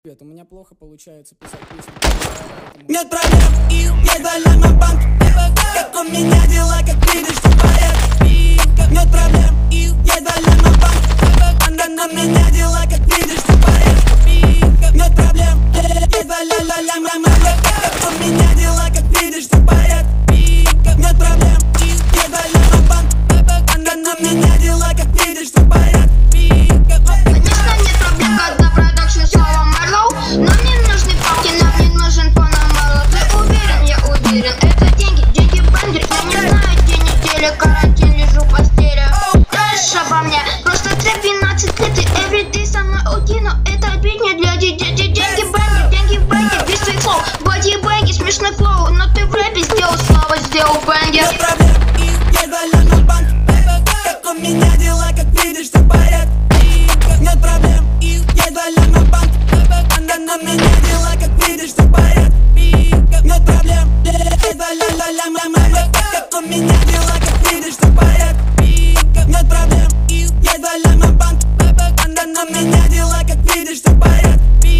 У меня плохо получается писать песни. Нет проблем, я долян на банк. Как у меня дела, как видишь, все в порядке. Нет проблем, я долян на банк. У меня дела, как видишь, все в порядке. Нет проблем, я долян на банк. Как у меня дела, как видишь, все в порядке. Нет проблем, я долян на банк. У меня дела, как видишь, все в порядке. Конечно, нет проблем, когда продакшн слово Марлоу. Но мне нужны палки, нам не нужен Панамарлоу. Ты уверен, я уверен, это деньги, деньги бангер. Я не знаю, день недели, карантин, лежу в постели. Знаешь обо мне, просто ты 12 лет и everyday со мной уйти. Но это бит не для детей. Деньги бангер, без своих слов. Боди бэнги, смешной флоу. Но ты в рэпе сделал славу, сделал бэнгер. Нет проблем, я долян на банк. Как у меня дела, как видишь, все в порядке. Нет проблем, я долян на банк. У меня дела, как видишь, все в порядке. Нет проблем, я долян на банк. Как у меня дела, как видишь, все в порядке. Нет проблем, я долян на банк. У меня дела, как видишь, все в порядке.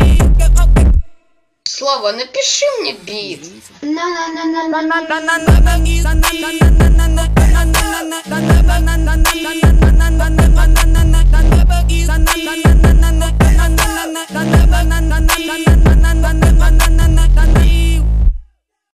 Слава, напиши мне бит. На